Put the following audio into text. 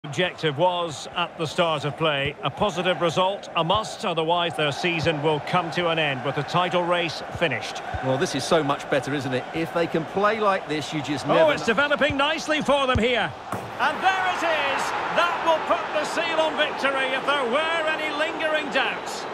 Objective was, at the start of play, a positive result, a must, otherwise their season will come to an end with the title race finished. Well, this is so much better, isn't it? If they can play like this, you just never... Oh, it's developing nicely for them here. And there it is! That will put the seal on victory if there were any lingering doubts.